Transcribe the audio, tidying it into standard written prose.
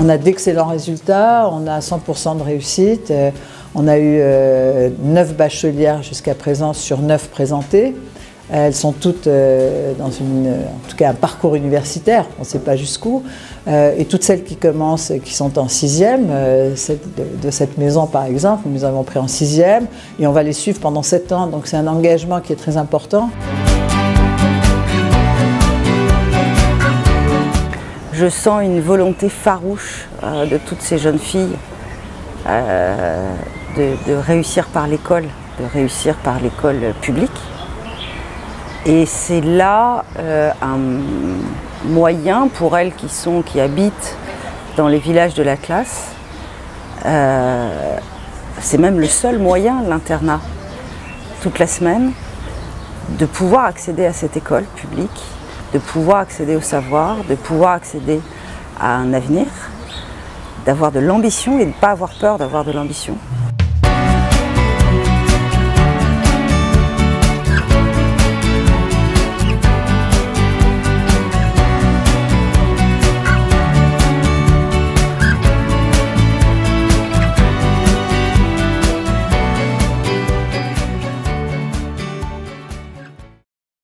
On a d'excellents résultats, on a 100% de réussite. On a eu 9 bachelières jusqu'à présent sur 9 présentées. Elles sont toutes dans en tout cas un parcours universitaire, on ne sait pas jusqu'où. Et toutes celles qui commencent, qui sont en 6e, de cette maison par exemple, nous avons pris en 6e et on va les suivre pendant 7 ans. Donc c'est un engagement qui est très important. Je sens une volonté farouche de toutes ces jeunes filles de réussir par l'école, publique. Et c'est là un moyen pour elles qui habitent dans les villages de la classe. C'est même le seul moyen, l'internat, toute la semaine, de pouvoir accéder à cette école publique, de pouvoir accéder au savoir, de pouvoir accéder à un avenir, d'avoir de l'ambition et de ne pas avoir peur d'avoir de l'ambition.